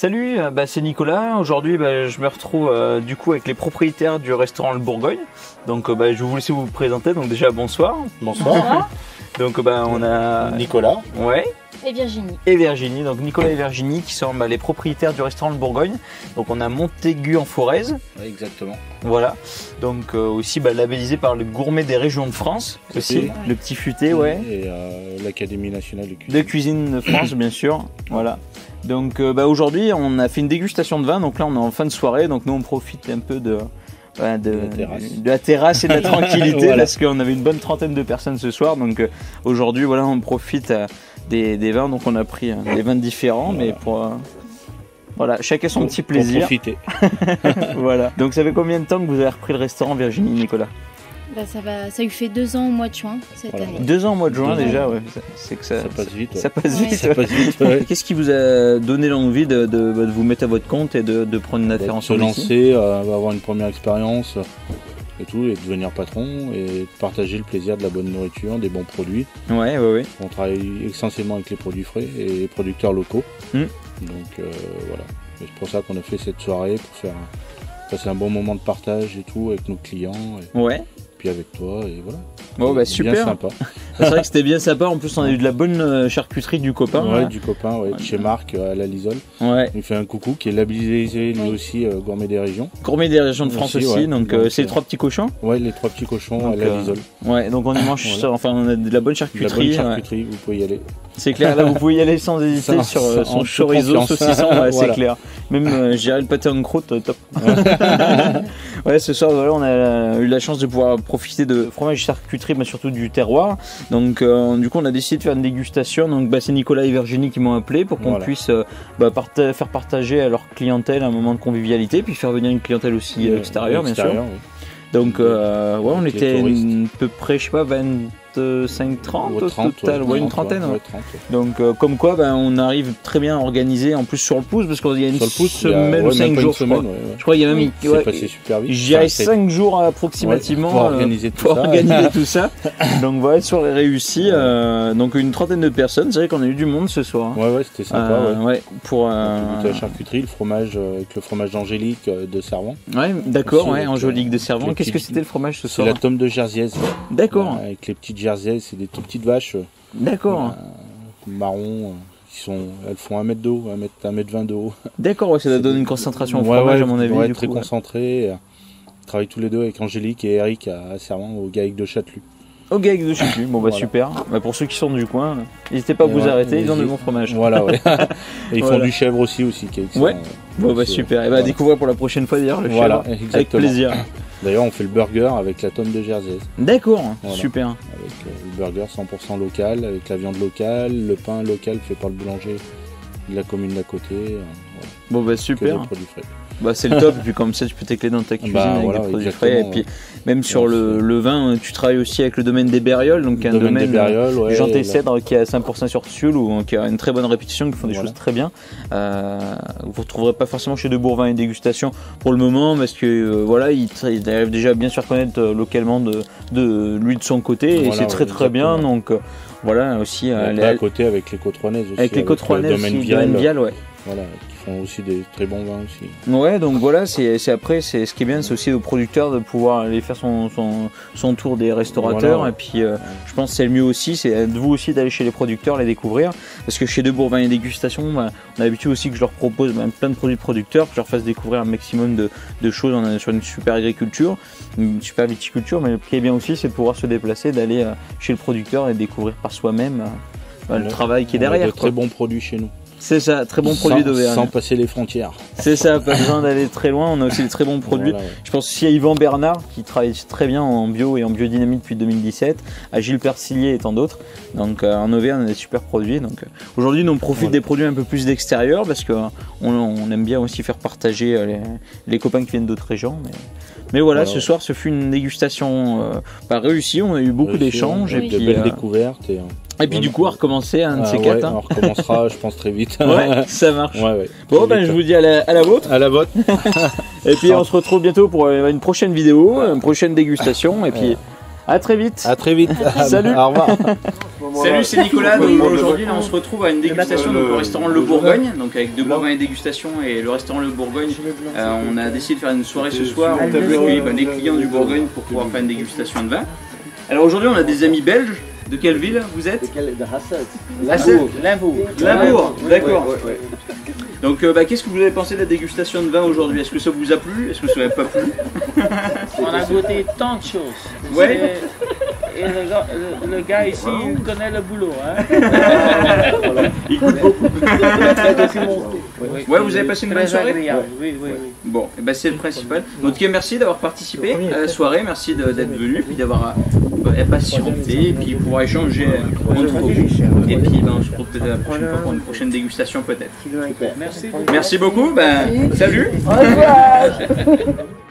Salut, c'est Nicolas. Aujourd'hui, je me retrouve du coup avec les propriétaires du restaurant Le Bourgogne. Donc, je vais vous laisser vous présenter. Donc déjà, bonsoir. Bonsoir. Donc, on a Nicolas. Ouais. Et Virginie. Et Virginie. Donc Nicolas et Virginie qui sont les propriétaires du restaurant Le Bourgogne. Donc on a Montaigu en Forez. Ouais, exactement. Voilà. Donc aussi labellisé par le Gourmet des régions de France. Aussi. Le Petit Futé, ouais. Et l'Académie nationale de cuisine de France, bien sûr. Voilà. Donc aujourd'hui, on a fait une dégustation de vin. Donc là, on est en fin de soirée. Donc nous, on profite un peu de la terrasse et de la tranquillité voilà. Parce qu'on avait une bonne trentaine de personnes ce soir. Donc aujourd'hui, voilà, on profite des vins. Donc on a pris des vins différents, voilà. Mais pour voilà, chacun son petit plaisir. Pour profiter. Voilà. Donc ça fait combien de temps que vous avez repris le restaurant, Virginie, Nicolas? Ça lui fait 2 ans au mois de juin cette année. 2 ans au mois de juin déjà, ouais. C'est que ça passe vite. Ouais. Ça passe vite. Ouais. Ça passe vite. Ouais. Qu'est-ce qui vous a donné l'envie de vous mettre à votre compte et de prendre une affaire se lancer, avoir une première expérience et tout, et devenir patron et de partager le plaisir de la bonne nourriture, des bons produits. Ouais. On travaille essentiellement avec les produits frais et les producteurs locaux. Donc voilà. C'est pour ça qu'on a fait cette soirée pour passer un bon moment de partage et tout avec nos clients. Ouais. Puis avec toi et voilà. Bon super. Bien sympa. C'est vrai que c'était bien sympa. En plus, on a eu de la bonne charcuterie du copain. Ouais, là. Du copain, ouais, chez Marc à la Lisole. Ouais. Il fait un coucou qui est labellisé lui aussi Gourmet des régions. Gourmet des régions de France aussi. Ouais. Donc c'est les 3 petits cochons. Ouais, les 3 petits cochons donc, à la Lisole. Ouais, donc on y mange. Voilà. Enfin, on a de la bonne charcuterie. De la bonne charcuterie, vous pouvez y aller. C'est clair, là vous pouvez y aller sans hésiter sur son chorizo saucisson, ouais, voilà. C'est clair. Même j'irai le pâté en croûte, top. Ouais, ce soir voilà, on a eu la chance de pouvoir profiter de fromage charcuterie, mais surtout du terroir. Donc du coup on a décidé de faire une dégustation. Donc c'est Nicolas et Virginie qui m'ont appelé pour qu'on puisse faire partager à leur clientèle un moment de convivialité, puis faire venir une clientèle aussi extérieure, bien sûr. Oui. Donc on était à peu près, je sais pas, 25-30 au total, ouais, une trentaine. Ouais. 30, ouais. Donc comme quoi on arrive très bien à organiser en plus sur le pouce, parce qu'il y a une semaine ou 5 jours, je crois. Je crois qu'il y a même c'est passé super vite. J'y ai 5 jours approximativement pour organiser tout ça. Donc voilà, sur les réussis, donc une trentaine de personnes. C'est vrai qu'on a eu du monde ce soir. Ouais, c'était sympa. Ouais. Pour la charcuterie, le fromage avec le fromage d'Angélique de Servan. Ouais, d'accord, ouais, Angélique de Servan. Qu'est-ce que c'était le fromage ce soir? C'est la tome de Jersiaise. D'accord. Avec les petites Jersiaises, c'est des tout petites vaches. D'accord. Marron. Elles font 1 mètre de haut, 1 mètre 20 de haut. D'accord, ouais, ça donne une concentration au fromage à mon avis. Ouais, très concentré. On travaille tous les deux avec Angélique et Eric à Servan au GAEC de Châtelus. Au GAEC de Châtelus, bon voilà. Super. Pour ceux qui sont du coin, n'hésitez pas à vous arrêter, ils ont de bons fromages. Voilà, ouais. Et ils font du chèvre aussi qui est excellent. Ouais. Bon super. Et découvrir pour la prochaine fois d'ailleurs le chèvre. Exactement. Avec plaisir. D'ailleurs, on fait le burger avec la tonne de Jersiaise. D'accord, super. Avec le burger 100% local, avec la viande locale, le pain local fait par le boulanger de la commune d'à côté. Bon super. Produits frais. C'est le top, et puis comme ça tu peux t'écler dans ta cuisine avec des produits frais. Et puis même sur le vin, tu travailles aussi avec le domaine des Bérioles, donc un domaine du Jean Cèdre qui est à 5% sur Sioule, ou qui a une très bonne réputation, qui font des choses très bien. Vous ne retrouverez pas forcément chez De Bourvin et Dégustation pour le moment, parce que il arrive déjà à bien se faire connaître localement de lui de son côté, et c'est très bien. Donc voilà aussi. À côté avec les Côtes-Rouennaises aussi. Avec les Côtes-Rouennaises aussi, domaine Vial, ouais. Voilà, qui font aussi des très bons vins aussi. Ouais, donc voilà, c'est ce qui est bien, c'est aussi aux producteurs de pouvoir aller faire son tour des restaurateurs. Voilà. Et puis je pense que c'est le mieux aussi, c'est à vous aussi d'aller chez les producteurs, les découvrir. Parce que chez De Bourvin et Dégustation, on a l'habitude aussi que je leur propose plein de produits de producteurs, que je leur fasse découvrir un maximum de choses sur une super agriculture, une super viticulture. Mais ce qui est bien aussi, c'est de pouvoir se déplacer, d'aller chez le producteur et découvrir par soi-même le travail qui est derrière. On a de très bons produits chez nous. C'est ça, très bon produit d'Auvergne. Sans passer les frontières. C'est ça, pas besoin d'aller très loin, on a aussi des très bons produits. Voilà, ouais. Je pense aussi à Yvan Bernard qui travaille très bien en bio et en biodynamie depuis 2017, à Gilles Persilier et tant d'autres. Donc en Auvergne, on a des super produits. Donc aujourd'hui, nous on profite des produits un peu plus d'extérieur, parce qu'on aime bien aussi faire partager les copains qui viennent d'autres régions. Mais voilà, ce soir, ce fut une dégustation réussie, on a eu beaucoup d'échanges. Et puis de belles découvertes. Et puis du coup, à recommencer un de ces 4. On recommencera, je pense, très vite. Ouais, ça marche. Ouais. Bon, je vous dis à la vôtre. À la vôtre. Et puis on se retrouve bientôt pour une prochaine vidéo, une prochaine dégustation. Et puis À très vite. À très vite. Salut. Au revoir. Salut, c'est Nicolas. Donc aujourd'hui, on se retrouve à une dégustation donc, au restaurant Le Bourgogne, donc avec 2 gourmands et dégustation et le restaurant Le Bourgogne. On a décidé de faire une soirée ce soir où on accueille les clients du Bourgogne pour pouvoir faire une dégustation de vin. Alors aujourd'hui, on a des amis belges. De quelle ville vous êtes? De Hasselt. Limbourg, d'accord. Donc qu'est-ce que vous avez pensé de la dégustation de vin aujourd'hui? Est-ce que ça vous a plu? Est-ce que ça vous a pas plu? On a goûté tant de choses. Ouais. Et le gars ici, il connaît le boulot. Hein. Il goûte beaucoup. Ouais, vous avez passé une bonne soirée? Oui. Bon, et ben c'est le principal. En tout cas, merci d'avoir participé à la soirée, merci d'être venu, puis d'avoir patienté, et puis pouvoir échanger entre vous. Et puis on se retrouve peut-être la prochaine fois pour une prochaine dégustation peut-être. Merci. Merci beaucoup, salut. Au revoir.